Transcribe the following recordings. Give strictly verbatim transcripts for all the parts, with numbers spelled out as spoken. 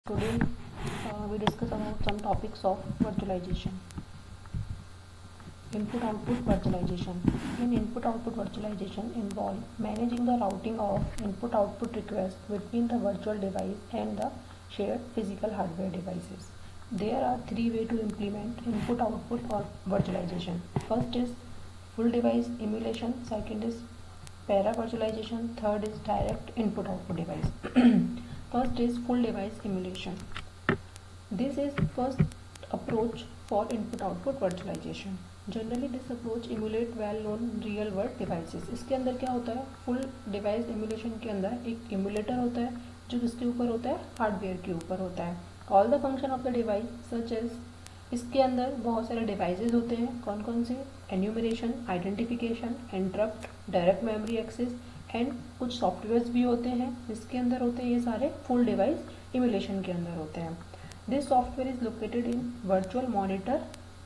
Today uh, we discuss about some topics of virtualization. Input-output virtualization. In input-output virtualization involve managing the routing of input-output requests between the virtual device and the shared physical hardware devices. There are three ways to implement input-output or virtualization. First is full device emulation. Second is para virtualization. Third is direct input-output device. First is full device emulation. This is first approach for input-output virtualization. Generally this approach emulate well-known real-world devices. इसके अंदर क्या होता है, full device emulation के अंदर एक emulator होता है जो किसके ऊपर होता है, हार्डवेयर के ऊपर होता है. All the function of the device such as, इसके अंदर बहुत सारे डिवाइसेस होते हैं. कौन कौन से, enumeration, identification, interrupt, direct memory access and कुछ सॉफ्टवेयर्स भी होते हैं जिसके अंदर होते हैं. ये सारे फुल डिवाइस इमुलेशन के अंदर होते हैं. This software is located in virtual monitor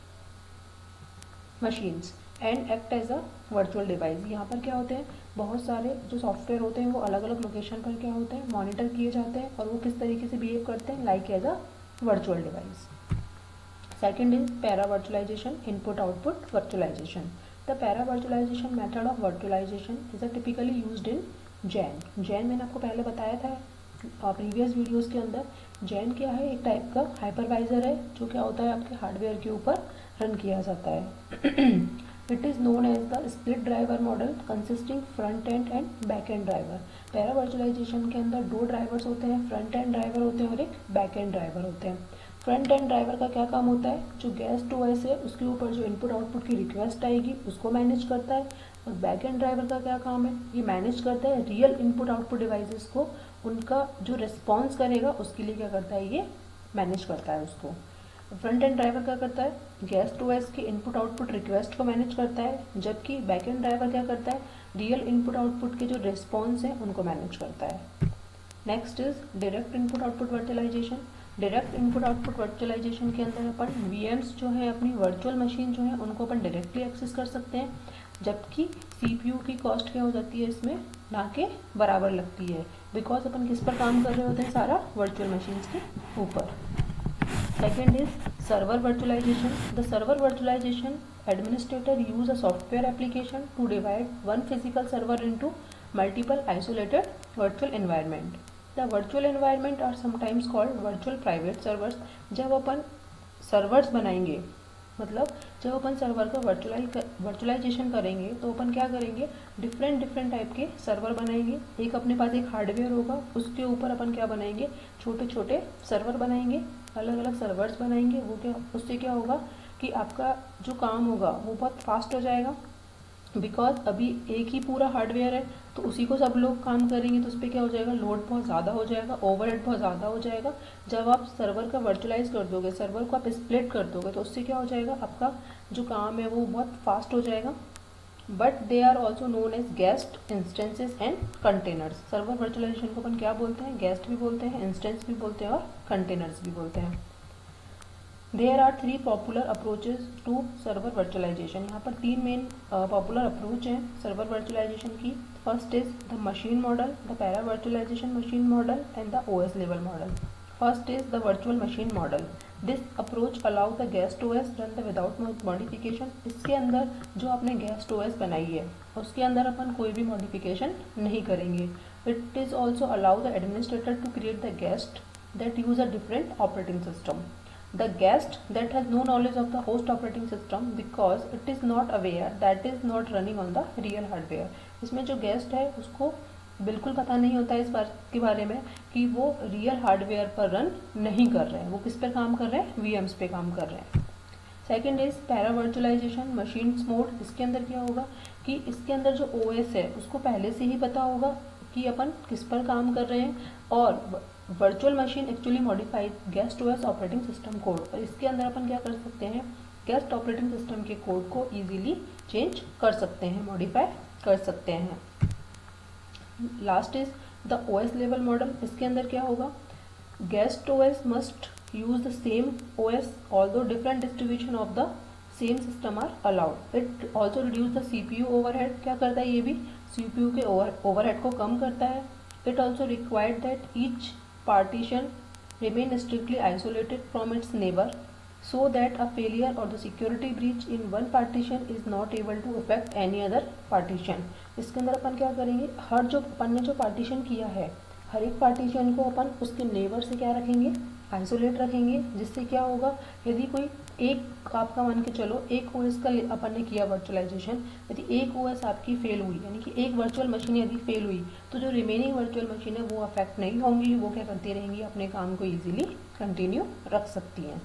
machines and act as a virtual device. यहाँ पर क्या होते हैं, बहुत सारे जो सॉफ्टवेयर होते हैं वो अलग अलग लोकेशन पर क्या होते हैं, मॉनिटर किए जाते हैं और वो किस तरीके से बिहेव करते हैं, like as a virtual device. Second is para virtualization, input output virtualization. The para-virtualization method of virtualization is a typically used in Xen. Xen मैंने आपको पहले बताया था प्रीवियस वीडियोस के अंदर. जैन क्या है, एक टाइप का हाइपरवाइजर है जो क्या होता है आपके हार्डवेयर के ऊपर रन किया जाता है. It is known as the split driver model consisting front end and back end driver. Para virtualization के अंदर दो ड्राइवर्स होते हैं, फ्रंट एंड ड्राइवर होते हैं और एक बैक एंड ड्राइवर होते हैं. फ्रंट एंड ड्राइवर का क्या काम होता है, जो गेस्ट ओएस है उसके ऊपर जो इनपुट आउटपुट की रिक्वेस्ट आएगी उसको मैनेज करता है. और बैक एंड ड्राइवर का क्या काम है, ये मैनेज करता है रियल इनपुट आउटपुट डिवाइसेस को, उनका जो रिस्पॉन्स करेगा उसके लिए क्या करता है, ये मैनेज करता है उसको. फ्रंट एंड ड्राइवर क्या करता है, गेस्ट ओएस के इनपुट आउटपुट रिक्वेस्ट को मैनेज करता है, जबकि बैक एंड ड्राइवर क्या करता है, रियल इनपुट आउटपुट के जो रिस्पॉन्स है उनको मैनेज करता है. Next is direct input output virtualization. Direct input output virtualization के अंदर अपन वीएम्स जो है, अपनी वर्चुअल मशीन जो है उनको अपन डायरेक्टली एक्सेस कर सकते हैं, जबकि सीपीयू की कॉस्ट क्या हो जाती है इसमें, ना के बराबर लगती है, बिकॉज अपन किस पर काम कर रहे होते हैं, सारा वर्चुअल मशीन्स के ऊपर. Second is server virtualization. The server virtualization administrator use a software application to divide one physical server into multiple isolated virtual environment. The virtual environment are sometimes called virtual private servers. जब अपन servers बनाएंगे, मतलब जब अपन server का virtualize virtualization करेंगे तो अपन क्या करेंगे, डिफरेंट डिफरेंट टाइप के सर्वर बनाएंगे. एक अपने पास एक हार्डवेयर होगा, उसके ऊपर अपन क्या बनाएंगे, छोटे छोटे सर्वर बनाएंगे, अलग अलग सर्वर्स बनाएंगे. वो क्या, उससे क्या होगा कि आपका जो काम होगा वो बहुत फास्ट हो जाएगा, बिकॉज अभी एक ही पूरा हार्डवेयर है तो उसी को सब लोग काम करेंगे तो उस पर क्या हो जाएगा, लोड बहुत ज़्यादा हो जाएगा, ओवरहेड बहुत ज़्यादा हो जाएगा. जब आप सर्वर का वर्चुअलाइज कर दोगे, सर्वर को आप स्प्लिट कर दोगे तो उससे क्या हो जाएगा, आपका जो काम है वो बहुत फास्ट हो जाएगा. But they are also known as guest, instances and containers. Server virtualization को अपन क्या बोलते हैं, गेस्ट भी बोलते हैं, इंस्टेंस भी बोलते हैं और कंटेनर्स भी बोलते हैं. There are three popular approaches to server virtualization. यहाँ पर तीन मेन पॉपुलर अप्रोच हैं सर्वर वर्चुअलाइजेशन की. First is the machine model, the para virtualization machine model and the OS level model. First is the virtual machine model. This approach allow the guest OS run the without modification. इसके अंदर जो आपने guest OS बनाई है उसके अंदर अपन कोई भी मॉडिफिकेशन नहीं करेंगे. It is also allow the administrator to create the guest that use a different operating system. The guest that has no knowledge of the host operating system because it is not aware that is not running on the real hardware. इसमें जो guest है उसको बिल्कुल पता नहीं होता है इस बात के बारे में कि वो रियल हार्डवेयर पर रन नहीं कर रहे हैं, वो किस पर काम कर रहे हैं, वीएम्स पे काम कर रहे हैं. Second is para virtualization machines mode. इसके अंदर क्या होगा कि इसके अंदर जो ओएस है उसको पहले से ही पता होगा कि अपन किस पर काम कर रहे हैं, और virtual machine actually modified guest OS operating system code. और इसके अंदर अपन क्या कर सकते हैं, गेस्ट ऑपरेटिंग सिस्टम के कोड को इजीली चेंज कर सकते हैं, मॉडिफाई कर सकते हैं. Last is the OS level model. इसके अंदर क्या होगा, guest OS must use the same OS although different distribution of the same system are allowed. It also reduce the CPU overhead. क्या करता है ये भी, सीपीयू के ओवर ओवरहेड को कम करता है. It also required that each partition remain strictly isolated from its neighbor so that a failure or the security breach in one partition is not able to affect any other partition. इसके अंदर अपन क्या करेंगे, हर जो अपन ने जो partition किया है हर एक पार्टीशन को अपन उसके नेबर से क्या रखेंगे, आइसोलेट रखेंगे, जिससे क्या होगा, यदि कोई एक आपका मान के चलो एक ओएस का अपन ने किया वर्चुअलाइजेशन, यदि एक ओएस आपकी फेल हुई यानी कि एक वर्चुअल मशीन यदि फेल हुई तो जो रिमेनिंग वर्चुअल मशीन है वो अफेक्ट नहीं होंगी, वो क्या करती रहेंगी, अपने काम को ईजिली कंटिन्यू रख सकती हैं.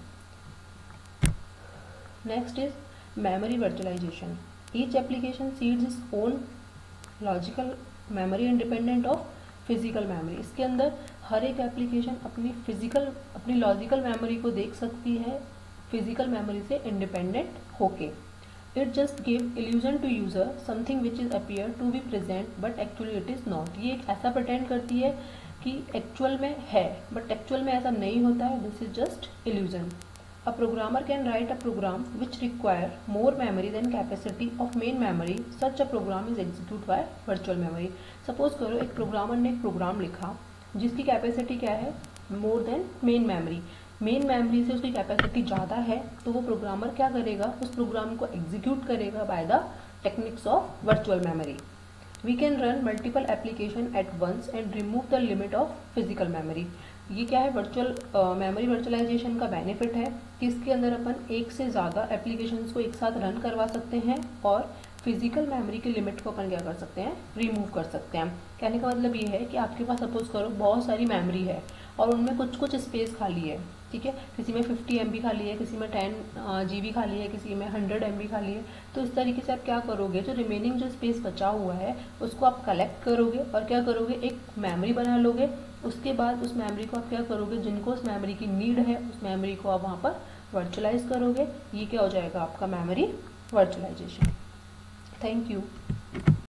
Next is memory virtualization. Each application सीड्स is own logical memory independent of physical memory. इसके अंदर हर एक एप्लीकेशन अपनी फिजिकल अपनी लॉजिकल मेमोरी को देख सकती है फिजिकल मेमोरी से इंडिपेंडेंट होके. It just give illusion to user something which is appear to be present but actually it is not. ये एक ऐसा प्रटेंड करती है कि एक्चुअल में है बट एक्चुअल में ऐसा नहीं होता है. This is just illusion. A programmer can write a program which require more memory than capacity of main memory. Such a program is executed by virtual memory. Suppose करो एक programmer ने एक programme लिखा जिसकी कैपेसिटी क्या है, more than main memory. Main memory से उसकी कैपेसिटी ज़्यादा है तो वो प्रोग्रामर क्या करेगा, उस प्रोग्राम को एग्जीक्यूट करेगा by the techniques of virtual memory. We can run multiple application at once and remove the limit of physical memory. ये क्या है, वर्चुअल मेमोरी वर्चुअलाइजेशन का बेनिफिट है कि इसके अंदर अपन एक से ज़्यादा एप्लीकेशंस को एक साथ रन करवा सकते हैं और फिजिकल मेमोरी के लिमिट को अपन क्या कर सकते हैं, रिमूव कर सकते हैं. कहने का मतलब ये है कि आपके पास सपोज करो बहुत सारी मेमोरी है और उनमें कुछ कुछ स्पेस खाली है, ठीक है, किसी में फिफ्टी एम बी खाली है, किसी में टेन जी बी खाली है, किसी में हंड्रेड एम बी खाली है. तो इस तरीके से आप क्या करोगे, जो रिमेनिंग जो स्पेस बचा हुआ है उसको आप कलेक्ट करोगे और क्या करोगे, एक मेमोरी बना लोगे. उसके बाद उस मेमोरी को आप क्या करोगे, जिनको उस मेमोरी की नीड है उस मेमोरी को आप वहाँ पर वर्चुअलाइज करोगे. ये क्या हो जाएगा आपका मेमोरी वर्चुअलाइजेशन. Thank you.